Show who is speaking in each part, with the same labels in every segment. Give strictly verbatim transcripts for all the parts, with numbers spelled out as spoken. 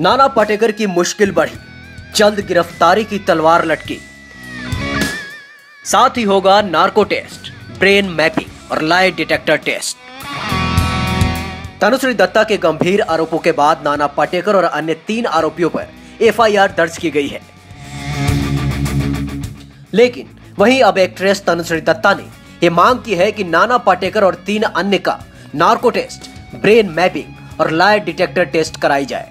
Speaker 1: नाना पाटेकर की मुश्किल बढ़ी, जल्द गिरफ्तारी की तलवार लटकी। साथ ही होगा नार्को टेस्ट, ब्रेन मैपिंग और lie detector test. Tanushree Dutta के गंभीर आरोपों के बाद नाना पाटेकर और अन्य तीन आरोपियों पर एफ आई आर दर्ज की गई है। लेकिन वहीं अब एक्ट्रेस तनुश्री दत्ता ने यह मांग की है कि नाना पाटेकर और तीन अन्य का नार्को टेस्ट, ब्रेन मैपिंग और लाई डिटेक्टर टेस्ट कराई जाए।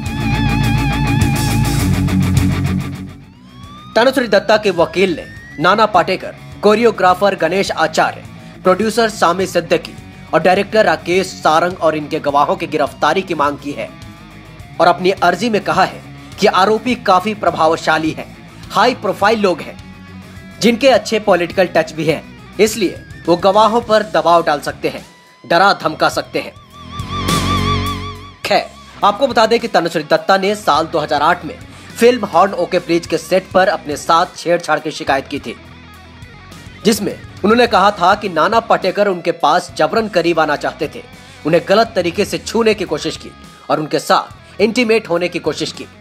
Speaker 1: तनुश्री दत्ता के वकील ने नाना पाटेकर, कोरियोग्राफर गणेश आचार्य, प्रोड्यूसर सामी सिद्दीकी और डायरेक्टर राकेश सारंग और इनके गवाहों की गिरफ्तारी की मांग की है और अपनी अर्जी में कहा है कि आरोपी काफी प्रभावशाली हैं, हाई प्रोफाइल लोग हैं, जिनके अच्छे पॉलिटिकल टच भी हैं, इसलिए वो गवाहों पर दबाव डाल सकते हैं, डरा धमका सकते हैं। खैर, आपको बता दें कि तनुश्री दत्ता ने साल दो हज़ार आठ में फिल्म हॉर्न ओके ब्रिज के सेट पर अपने साथ छेड़छाड़ की शिकायत की थी, जिसमें उन्होंने कहा था कि नाना पाटेकर उनके पास जबरन करीब आना चाहते थे, उन्हें गलत तरीके से छूने की कोशिश की और उनके साथ इंटीमेट होने की कोशिश की।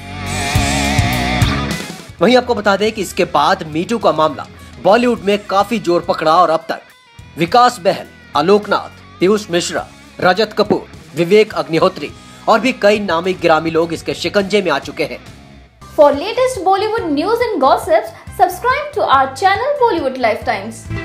Speaker 1: वहीं आपको बता दें कि इसके बाद मीटू का मामला बॉलीवुड में काफी जोर पकड़ा और अब तक विकास बहल, आलोकनाथ, पीयूष मिश्रा, रजत कपूर, विवेक अग्निहोत्री और भी कई नामी गिरामी लोग इसके शिकंजे में आ चुके हैं।
Speaker 2: For latest Bollywood news and gossips, subscribe to our channel Bollywood Lifetimes.